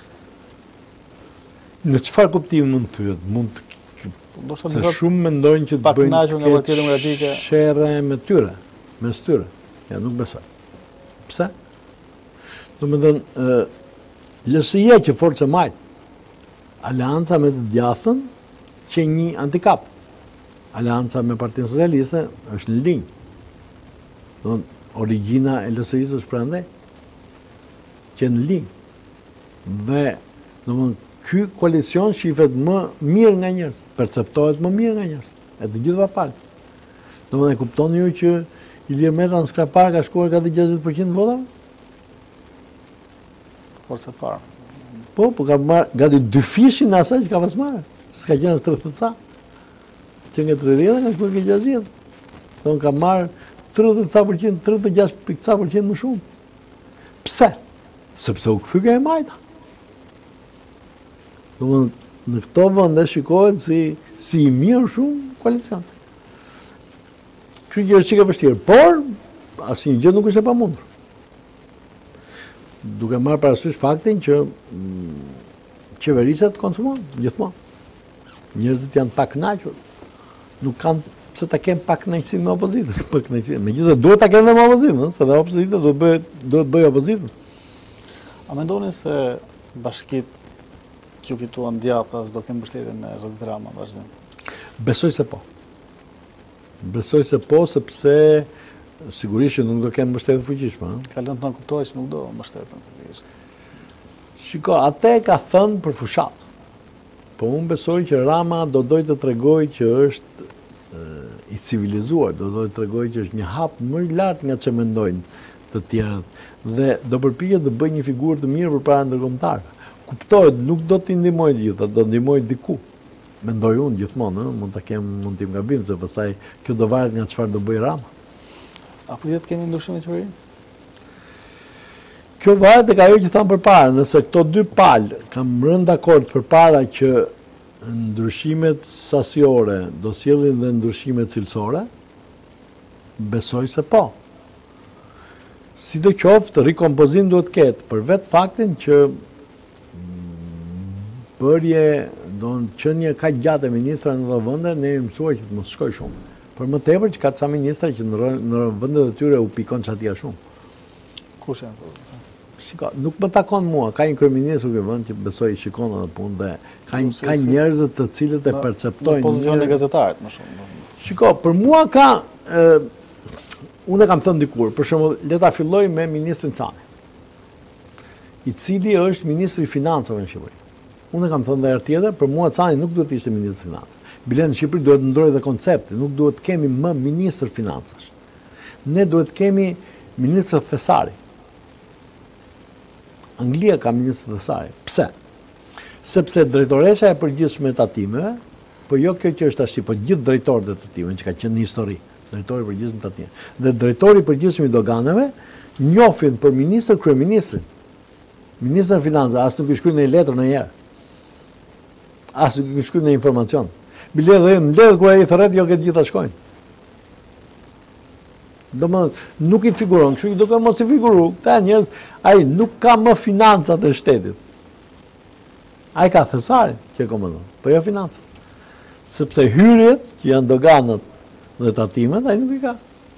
Në çfarë kuptimi mund të hyet? Mund të se shumë mendojnë që të bëjnë të ketë shere me tyre, mes tyre. Ja, nuk besoj. Pse? Do me thënë, LSI-ja që forcë e majtë, aleanca me të djathën që një antikap. Aleanca me Partinë Socialiste është në linjë. Origjina e LSI-s është prandaj që në linjë. Dhe ky koalicion shifet më mirë nga njerëz, perceptohet më mirë nga njerëz, e të gjitha palë. E kuptoni ju që Ilir Meta në Skrapar ka shkuar gati 60% votave? Forse parë. Po ka marrë gati 2 fishin në asaj që ka pas marrë. S'ka qenë 30 ca. Që nga 30 ka shkuar ke 60. Thonë ka marrë 30%, 36% më shumë. Pse? Sepse u kthy nga e majta. Në këto vende shikohet si i mirë shumë koalicion. Kështu që është çike vështirë, por asnjë gjë nuk është e pamundur. Duke marrë parasysh faktin që qeverisat konsumon gjithmonë. Njerëzit janë pa kënaqur. Nuk kanë pse ta kenë pa kënaqësi me opozitën. Megjithatë duhet ta kenë me opozitën, se dhe opozita duhet bëj opozitën. A mendoni se bashkitë që fituan djathtas do kenë mbështetjen e Zotit Rama në vazhdim? Besoj se po. Besoj se po, sepse sigurisht që nuk do kenë mbështetje fuqishme. Ka lënë të nënkuptohet që nuk do mbështeten. Shiko, atë ka thënë për fushat. Po unë besoj që Rama do doj të tregoj që është i civilizuar, do doj të tregoj që është një hap më i lartë nga që mendojnë të tjerët. Dhe do përpiqet të bëjë një figurë të mirë përpara ndërkombëtarëve. Kuptohet, nuk do t'i ndihmoj gjithë, do ndihmoj diku. Mendoj unë gjithmonë, mund t'im gabim, se pastaj kjo do varet nga çfarë do bëj Rama. Apo jetë kemi ndryshime të qeverinë? Kjo varet tek ajo që thamë përpara, nëse këto dy palë kanë rënë dakord përpara që ndryshimet sasiore do sjellin dhe ndryshime cilësore, besoj se po. Sidoqoftë, rikompozim duhet ketë, për vetë faktin që bërje, do në qënje ka gjatë e ministra në dhe vënde, ne jemi mësuar që të mos shkoj shumë. Për më tepër që ka të sa ministra që në vëndet e tyre u pikon që atia shumë. Kush janë? Shiko, nuk më takon mua, ka një kryeministër ke vend që besoj shikon edhe punë dhe ka njerëz të cilët e perceptojnë. Në pozicionin e gazetarit më shumë. Shiko, për mua ka unë e kam thënë dikur, për shembull, le ta filloj me ministrin Cani, i cili është ministri i financave në Shqipëri. Unë e kam thënë dhe herë tjetër, për mua Cani nuk duhet ishte ministri i financave. Bilet në Shqipëri duhet ndrojë dhe koncepti, nuk duhet kemi më ministër financash. Ne duhet kemi ministër thesari. Anglia ka ministër thesari. Pse? Sepse drejtoresha e përgjithshme e tatimeve, po jo kjo që është tash, po gjithë drejtorët e tatimeve që ka qenë në histori, drejtori i përgjithshëm të tatimeve, dhe drejtori i përgjithshëm i doganave njohin për ministër kryeministrin. Ministër financave as nuk i shkruajnë në letër ndonjëherë. As nuk i shkruajnë në informacion. Bile dhe mbledh kur ai thret, jo këtë gjitha shkojnë. Domethënë nuk i figuron, kështu i duhet mos i figuru. Këta njerëz, ai nuk ka më financat e shtetit. Ai ka thesarin që komandon, po jo financat. Sepse hyrjet që janë doganët dhe tatimet, ai nuk i ka.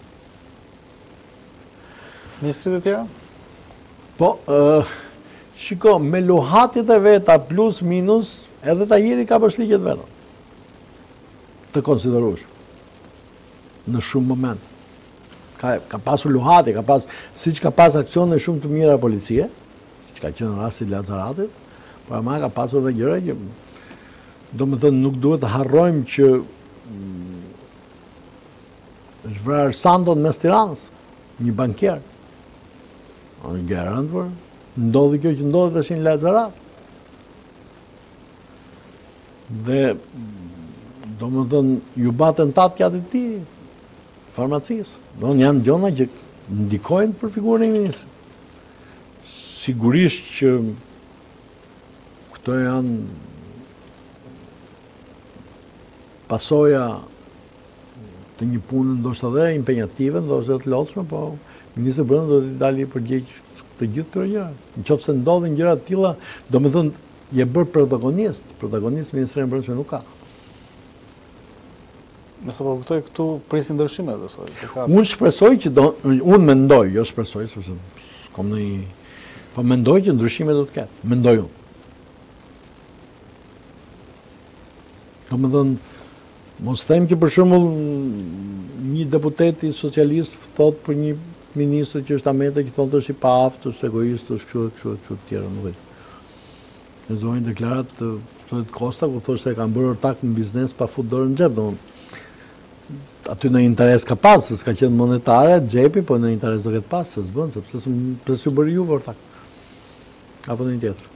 Ministrit e tjera? Po, shiko, me luhatit e veta plus minus, edhe Tahiri ka përshlikjet veta. Të konsiderush. Në shumë moment. Ka pasur luhati, si që ka pas aksione shumë të mira policie, që ka qenë rasti Lazaratit, por ama ka pasur dhe gjëra që do më thënë nuk duhet të harrojmë që është vrarë Sandon mes Tiranës, një bankier. Në garant për, ndodhi kjo që ndodhi të shinë Lazarat. Dhe do më thënë ju batën tatë kjatë ti, farmacisë. Janë gjona që ndikojnë për figurën e ministrit. Sigurisht që këto janë pasoja të një punë ndoshta dhe impenjative, ndoshta të lotshme, po ministri brenda do të dalë i përgjegjë të gjithë këto gjëra. Nëse ndodhin gjëra të tilla, domethënë je bërë protagonist ministri i brendshme nuk ka. Nëse po kuptoj këtu prisin ndryshime besoj. Unë shpresoj që unë mendoj, jo shpresoj, sepse kom në po mendoj që ndryshime do të ketë. Mendoj unë. Domethënë, mos them që për shembull një deputeti socialist thot për një ministër që është Amete që thonë është i paaftë, është egoist, është kështu të tjerë, nuk e di. Lexojnë deklarat të Kosta ku thoshte e kanë bërë ortak në biznes pa fut dorën në xhep, domethënë aty në interes ka pas, se s'ka qenë monetare, xhepi, po në interes do ketë pas, se s'bën, sepse s'u bëri juve ortak. Apo në një tjetër.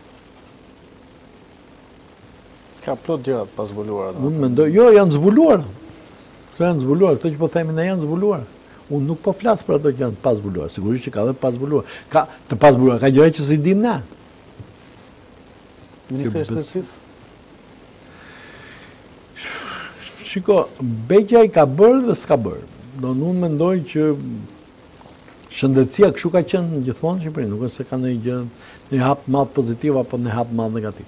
Ka plot gjëra të pazbuluara. Unë mendoj, jo, janë zbuluar. Këto janë zbuluar, këto që po themi ne janë zbuluar. Unë nuk po flas për ato që janë të pazbuluar, sigurisht që ka dhe pazbuluar. Ka të pazbuluar, ka gjëra që s'i dim ne. Ministri i Shtetësisë? Shiko, Beqja i ka bërë dhe s'ka bërë. Unë mendoj që shëndetësia kështu ka qenë gjithmonë në Shqipëri, nuk është se ka një hap madh pozitiv apo një hap madh negativ.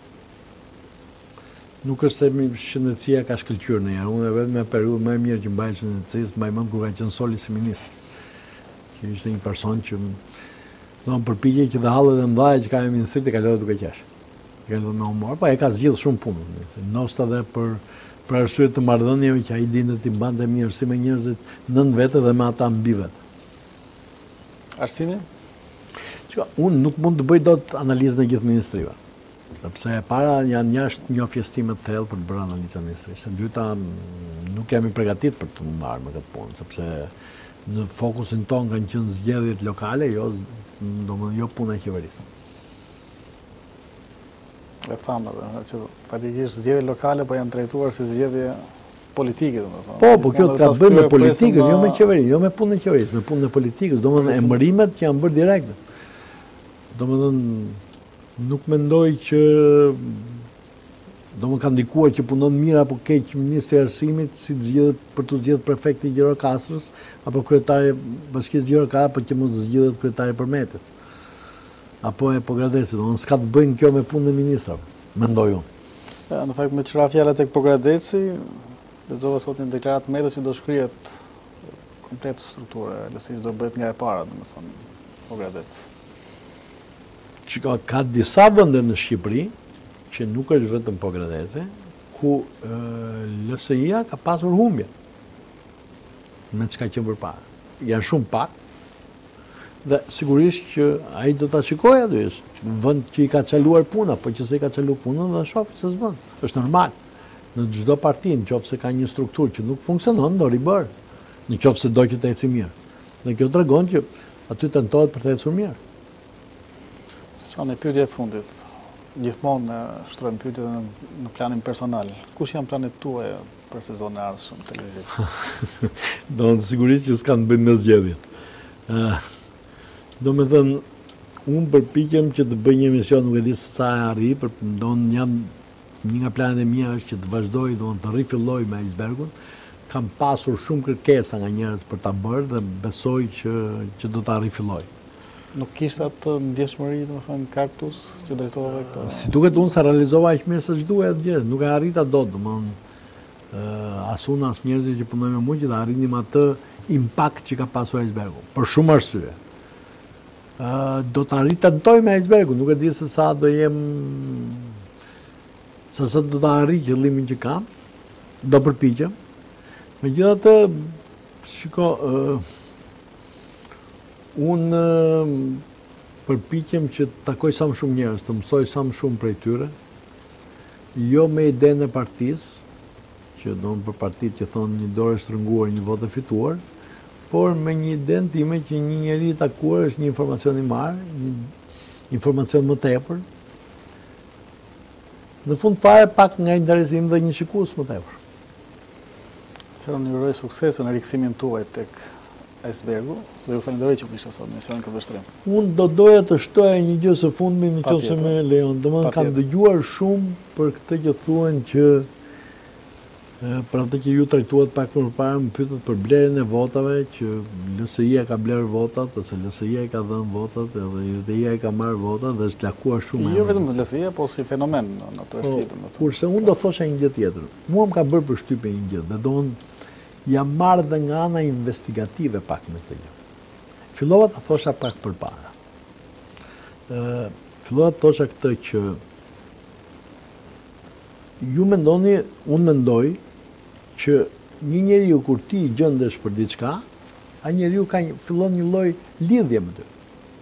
Nuk është se shëndetësia ka shkëlqyer ndonjëherë. Unë vetëm me periudhën më e mirë që mbaj shëndetësisë, mbaj mend kur ka qenë Soli si ministër. Që ishte një person që përpiqej që dhe hallet e mëdha që ka në ministri të kalojë duke qesh. Kalojë me humor, po e ka zgjidhur shumë punë. Nosta dhe për arsye të marrëdhënieve që ai dinë të mbante mirë si me njerëzit nën vete dhe me ata mbi vetë. Arsimi? Unë nuk mund të bëj dot analizën e gjithë ministrive. Sepse e para janë jashtë njohjes time të thellë për të bërë analizën e ministrisë. E dyta nuk jam i përgatitur për të marrë me këtë punë, sepse në fokusin ton kanë qenë zgjedhjet lokale, jo puna e qeverisë. E thamë edhe, që fatikisht zgjedhje lokale po janë trajtuar si zgjedhje politike, domethënë. Po kjo ka bëjë me politikën, jo me qeverinë, jo me punën e qeverisë, me punën e politikës, domethënë emërimet që janë bërë direkte. Domethënë nuk mendoj që Do më ka ndikuar që punon mirë apo keq Ministri i Arsimit si për të zgjedhur prefekti i Gjirokastrës apo kryetari bashkisë Gjirokastra, apo që mund të zgjidhet kryetari i Përmetit. Apo e Pogradesit, domethënë s'ka të bëjnë kjo me punën e ministrave, mendoj unë. Në fakt me çfarë fjalë tek Pogradeci, lexova sot një deklaratë medias që do shkrihet komplet struktura e LSI-s do bëhet nga e para, domethënë Pogradec. Ka disa vende në Shqipëri që nuk është vetëm Pogradeci, ku LSI-a ka pasur humbje me çka që përpara. Janë shumë pak, dhe sigurisht që ai do ta shikojë aty, është vend që i ka çaluar puna, po që se i ka çaluar punën dhe shoh se s'bën. Është normal. Në çdo parti, nëse ka një strukturë që nuk funksionon, do ribër. Nëse do që të ecë mirë. Dhe kjo tregon që aty tentohet për të ecur mirë. Sa në pyetje e fundit, gjithmonë shtrojmë pyetje në planin personal. Kush janë planet tuaja për sezonin e ardhshëm televiziv? Do të sigurisht që s'kan bënë me zgjedhjen. Do me thënë, unë përpiqem që të bëj një emision, nuk e di se sa e arri, një nga planet e mia është që të vazhdoj, të rifilloj me Icebergun. Kam pasur shumë kërkesa nga njerëz për ta bërë dhe besoj që do ta rifilloj. Nuk kishte atë ndjeshmëri, domethënë kaktus që drejtove këto. Si duket unë sa realizova aq mirë se ç'duhet atje, nuk e arrita dot, domethënë as unë as njerëzit që punojnë me mua që ta arrinim atë impakt që ka pasur Icebergu, për shumë arsye. Do të tentoj me Icebergun, nuk e di se sa do jem, se sa do të arri qëllimin që kam, do përpiqem. Megjithatë, shiko, unë përpiqem që të takoj sa më shumë njerëz, të mësoj sa më shumë prej tyre, jo me idenë e partisë, që do për partitë që thonë një dorë e shtrënguar, një votë e fituar, por me një idenë time që një njeri i takuar është një informacion i marrë, një informacion më tepër. Në fund fare pak nga interesim dhe një shikues më tepër. Atëherë unë uroj suksese në rikthimin tuaj tek Icebergu dhe ju falenderoj që kishte sot misionin këtë vështrim. Unë do doja të shtoja një gjë së fundmi nëse më lejon. Domethënë kam dëgjuar shumë për këtë që thuhen që për atë që ju trajtuat pak më parë, më pyetët për blerjen e votave, që LSI-a ka blerë votat, ose LSI-a ka dhënë votat, edhe LSI-a ka marrë votat dhe është lakuar shumë. Jo vetëm LSI-a, po si fenomen në tërësi, domethënë. Kurse unë do thosha një gjë tjetër. Mua më ka bërë përshtypje një gjë, dhe jam marrë dhe nga ana investigative pak me këtë gjë. Fillova ta thosha pak përpara. Fillova të thosha këtë që ju mendoni, unë mendoj që një njeriu kur ti gjendesh për diçka, ai njeriu fillon një lloj lidhje me ty.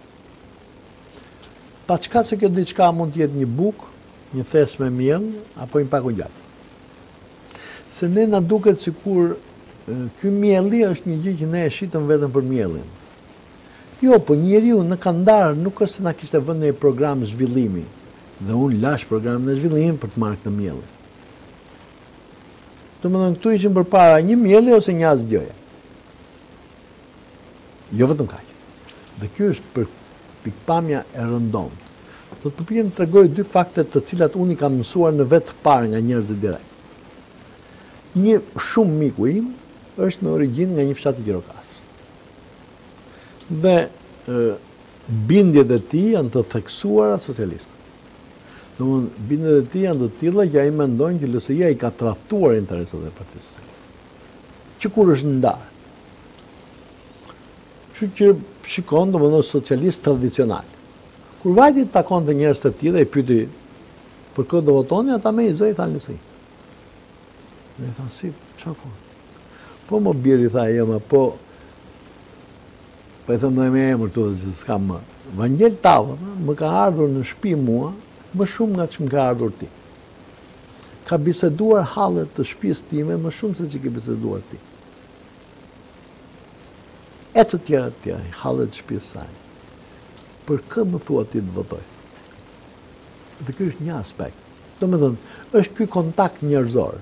Pa çka se kjo diçka mund të jetë një bukë, një thes me miell apo një pakun gjallë. Se ne na duket sikur ky mielli është një gjë që ne e shitëm vetëm për miellin. Jo, po njeriu në kandar nuk është se na kishte vënë në program zhvillimi, dhe unë lash programin e zhvillimit për të marrë këtë mielli. Domethënë këtu ishin përpara një mielli ose një asgjëje. Jo vetëm kaq. Dhe ky është për pikpamja e rëndomt. Do të përpiqem të tregoj dy fakte të cilat unë i kam mësuar në vetë parë nga njerëzit direkt. Një shumë miku im është me origjinë nga një fshat i Gjirokastrës. Dhe bindjet e tij janë të theksuara socialiste. Domthonë bindjet e tij janë të tilla që ai mendon që LSI-a i ka tradhtuar interesat e Partisë Socialiste. Që kur është ndarë. Kështu që shikon domthonë socialist tradicional. Kur vajti takon të njerëz të tillë dhe i pyeti për kë do votoni, ata më i zoi thanë LSI. Dhe i thanë si, çfarë thon? Po më biri tha jema, po i thëmë dhe me emër të dhe s'ka më. Vangel Tava më ka ardhur në shtëpi mua më shumë nga që më ka ardhur ti. Ka biseduar hallet të shtëpisë time më shumë se që ke biseduar ti. E të tjera, hallet të shtëpisë saj. Për kë më thua ti të votoj? Dhe kjo është një aspekt. Do me thënë, është ky kontakt njerëzor.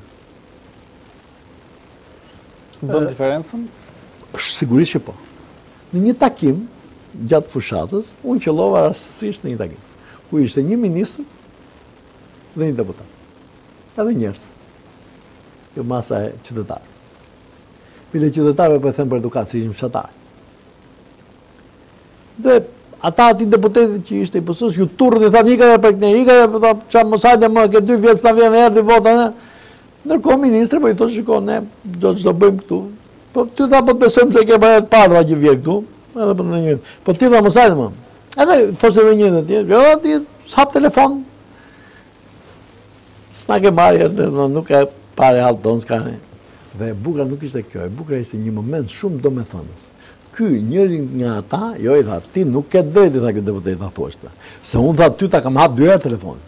Bën diferencën? Sigurisht që po. Në një takim, gjatë fushatës, unë qëllova rastësisht në një takim, ku ishte një ministër dhe një deputat. edhe njerëz. Kjo masa e qytetarë. Bile qytetarëve po e them për edukatë, si ishim fshatarë. Dhe ata ati deputetit që ishte i PS-s, ju turrën i thanë ikave për këne, ikave, qa mosajtë më, ke 2 vjetë s'na vjen erdi vota, ndërkohë ministre, po i thonë shiko, ne do çdo bëjmë këtu. Po ty tha po të besojmë se ke bërë të padra që vje këtu, edhe për në njëtë. Po ti tha mosajtë më. Edhe thoshte edhe njëtë atje, jo ati s'hap telefon. S'na ke marrë, nuk e pare halë tonë, s'ka ne. Dhe e bukra nuk ishte kjo, e bukra ishte një moment shumë domethënës. Ky njëri nga ata, jo i tha, ti nuk ke drejt, i tha këtë deputet, tha thoshte. Se unë tha, ty ta kam hap 2 herë telefonin.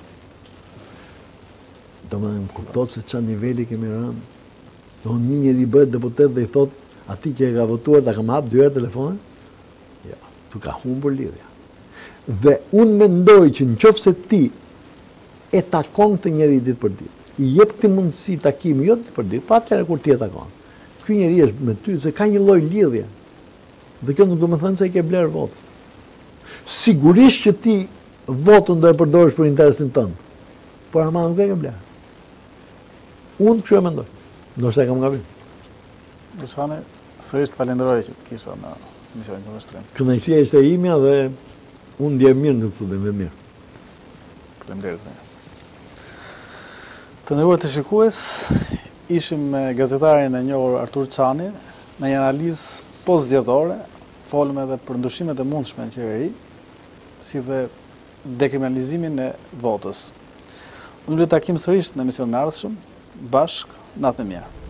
Do më dhe më kuptot se qa nivelli kemi rënë. Do një njëri bëhet deputet dhe i thot, ati që e ka votuar, ta kam hap 2 herë telefonin? Ja, tu ka humbur lidhja. Dhe unë mendoj që në qofë se ti e takon këtë njëri ditë për ditë, i jep këti mundësi takimi, jo ditë për ditë, pa atëre kur ti e takon. Ky njëri është me ty, se ka një lloj lidhje. Dhe kjo nuk do më thënë se i ke blerë votë. Sigurisht që ti votën do e përdorish për interesin tënd, por ama nuk e ke blerë. Unë kështu e mendoj. Ndoshta e kam gabim. Dushane, sërish të falenderoj që të kisha në misionin Këndvështrim. Kënaqësia ishte imja dhe unë ndjem mirë në të studim dhe mirë. Faleminderit. Të nderuar të shikues, ishim me gazetarin e njohur Artur Çani në një analizë post-zgjedhore, folëm edhe për ndryshimet e mundshme në qeveri, si dhe dekriminalizimin e votës. Unë do të takim sërish në emisionin e ardhshëm, bashkë, natë e mirë.